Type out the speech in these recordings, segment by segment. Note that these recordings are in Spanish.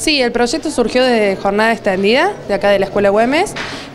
Sí, el proyecto surgió de jornada extendida, de acá de la Escuela Güemes,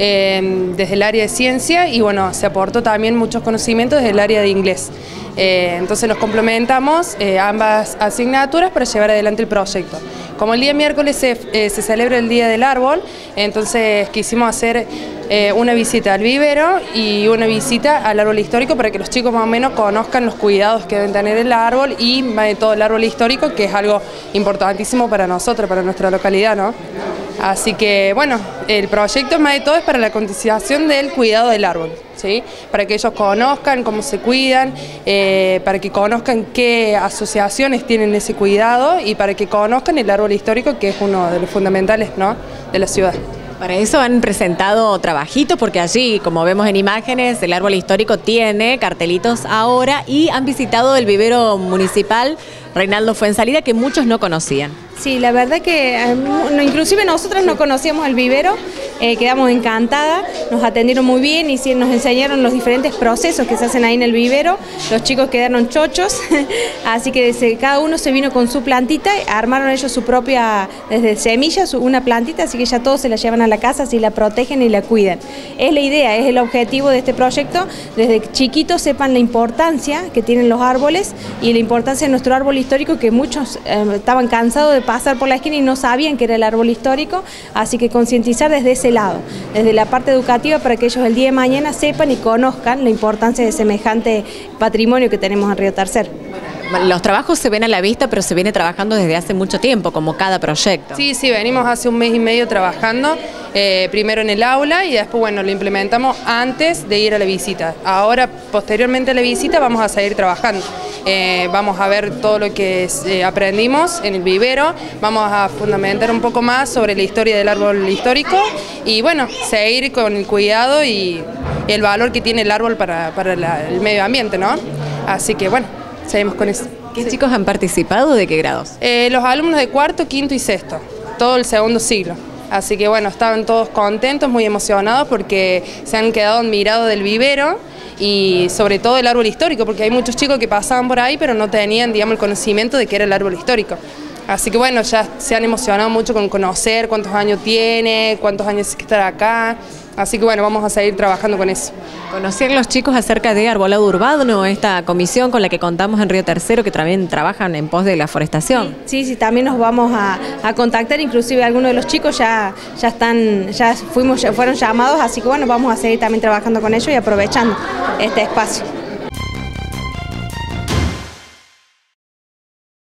desde el área de ciencia y bueno, se aportó también muchos conocimientos desde el área de inglés. Entonces nos complementamos ambas asignaturas para llevar adelante el proyecto. Como el día miércoles se celebra el Día del Árbol, entonces quisimos hacer una visita al vivero y una visita al árbol histórico para que los chicos más o menos conozcan los cuidados que deben tener el árbol y más de todo el árbol histórico, que es algo importantísimo para nosotros, para nuestra localidad, ¿no? Así que bueno, el proyecto más de todo es para la concientización del cuidado del árbol, ¿sí? Para que ellos conozcan cómo se cuidan, para que conozcan qué asociaciones tienen ese cuidado y para que conozcan el árbol histórico, que es uno de los fundamentales, ¿no?, de la ciudad. Para eso han presentado trabajitos, porque allí, como vemos en imágenes, el árbol histórico tiene cartelitos ahora y han visitado el vivero municipal Reinaldo Fuenzalida, que muchos no conocían. Sí, la verdad que inclusive nosotros no conocíamos el vivero, quedamos encantadas, nos atendieron muy bien y nos enseñaron los diferentes procesos que se hacen ahí en el vivero. Los chicos quedaron chochos, así que cada uno se vino con su plantita, armaron ellos su propia, desde semillas, una plantita, así que ya todos se la llevan a la casa, así la protegen y la cuidan. Es la idea, es el objetivo de este proyecto, desde chiquitos sepan la importancia que tienen los árboles y la importancia de nuestro árbol histórico, que muchos estaban cansados de pasar por la esquina y no sabían que era el árbol histórico, así que concientizar desde ese lado, desde la parte educativa, para que ellos el día de mañana sepan y conozcan la importancia de semejante patrimonio que tenemos en Río Tercero. Los trabajos se ven a la vista, pero se viene trabajando desde hace mucho tiempo, como cada proyecto. Sí, venimos hace 1 mes y medio trabajando, primero en el aula y después, bueno, lo implementamos antes de ir a la visita. Ahora, posteriormente a la visita, vamos a seguir trabajando. Vamos a ver todo lo que aprendimos en el vivero, vamos a fundamentar un poco más sobre la historia del árbol histórico y, bueno, seguir con el cuidado y el valor que tiene el árbol para el medio ambiente, ¿no? Así que, bueno, seguimos con eso. ¿Qué chicos han participado? ¿De qué grados? Los alumnos de cuarto, quinto y sexto, todo el segundo siglo. Así que bueno, estaban todos contentos, muy emocionados porque se han quedado admirados del vivero y sobre todo el árbol histórico, porque hay muchos chicos que pasaban por ahí pero no tenían, digamos, el conocimiento de qué era el árbol histórico. Así que bueno, ya se han emocionado mucho con conocer cuántos años tiene, cuántos años que estar acá. Así que bueno, vamos a seguir trabajando con eso. ¿Conocían los chicos acerca de arbolado urbano, esta comisión con la que contamos en Río Tercero, que también trabajan en pos de la forestación? Sí, también nos vamos a contactar, inclusive algunos de los chicos ya fueron llamados, así que bueno, vamos a seguir también trabajando con ellos y aprovechando este espacio.